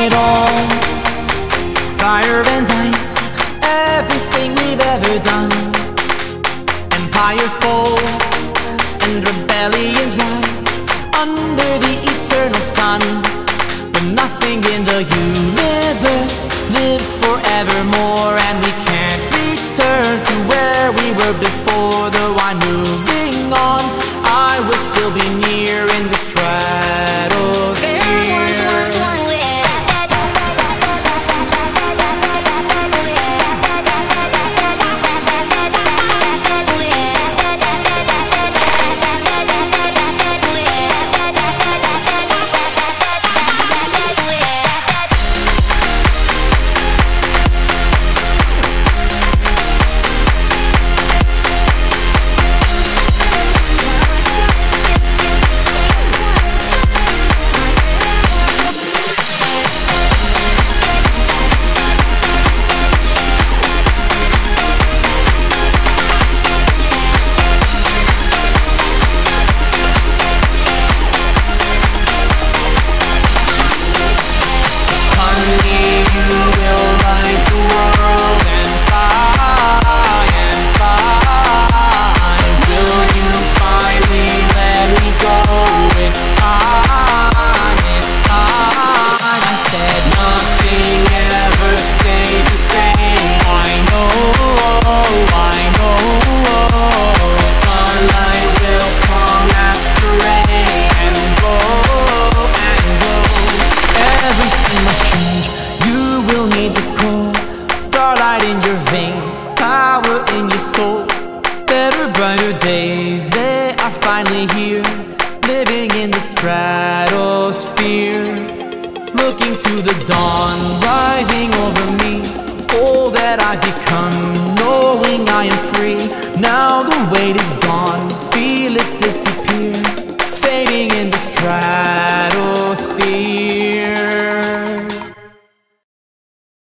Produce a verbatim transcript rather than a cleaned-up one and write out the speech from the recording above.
it all. Fire and ice, everything we've ever done. Empires fall and rebellions rise under the eternal sun. But nothing in the universe lives forevermore, and we can't return to where we were before. Though I'm moving on, I will still be near in the stratosphere. Brighter days, they are finally here, living in the stratosphere. Looking to the dawn, rising over me, all that I've become, knowing I am free. Now the weight is gone, feel it disappear.